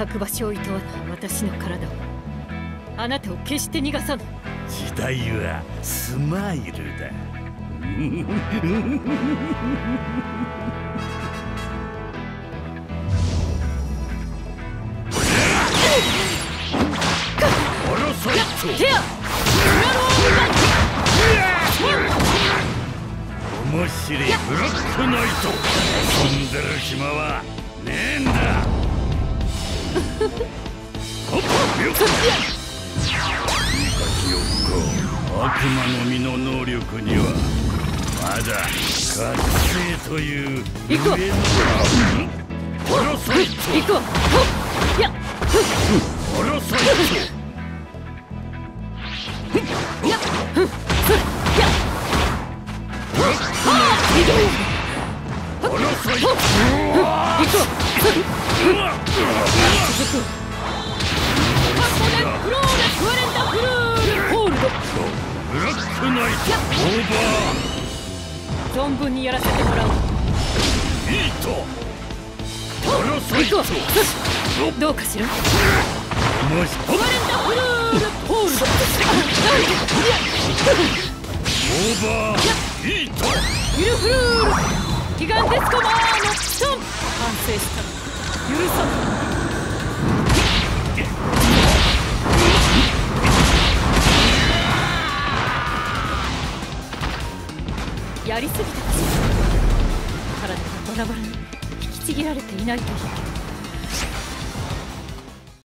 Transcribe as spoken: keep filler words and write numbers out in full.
咲く場所をいとわぬ私の体はあなたを決して逃がさぬ。 時代はスマイルだ。 手や面白いブロックナイト。飛んでる暇はねえんだ。ほっよっいいかひよっこ、悪魔の実の能力にはまだ覚醒という行こう上のパラサイト。 行こう。やっパラサイト。 やっふっやっパラサイト。 行こう。続く。フローレフワレンダフルールホールド。 ブラックナイトオーバ存分にやらせてもらおう。 ーヒート。パラサイト。 行こう。どうかしら。 もしフワレンダフルールホールド。 オーバーヒート。 ウィルフルールギガンテスコマーのション。完成した。許さぬ。やりすぎたかしら。体がバラバラに引きちぎられていないといいけど。